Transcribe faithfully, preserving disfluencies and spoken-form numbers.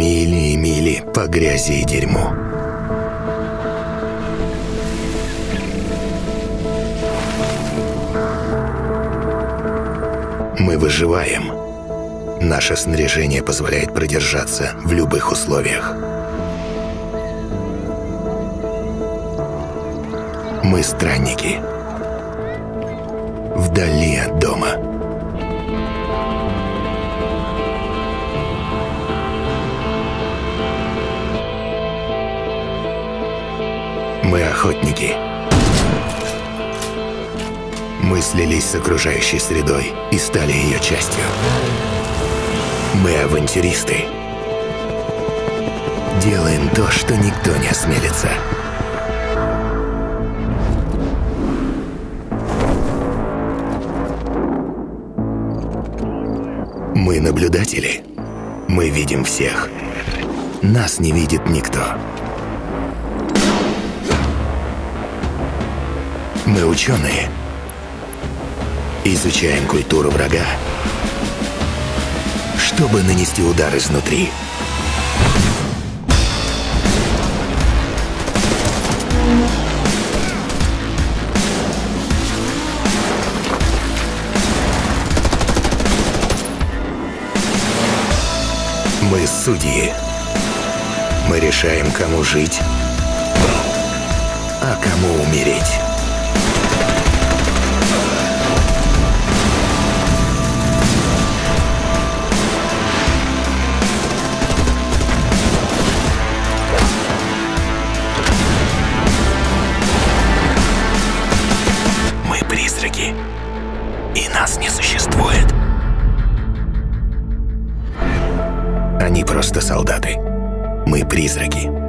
Мили и мили по грязи и дерьму. Мы выживаем. Наше снаряжение позволяет продержаться в любых условиях. Мы странники. Вдали от дома. Мы охотники. Мы слились с окружающей средой и стали ее частью. Мы авантюристы. Делаем то, что никто не осмелится. Мы наблюдатели. Мы видим всех. Нас не видит никто. Мы ученые. Изучаем культуру врага, чтобы нанести удар изнутри. Мы судьи. Мы решаем, кому жить, а кому умереть. Мы призраки, и нас не существует. Они просто солдаты. Мы призраки.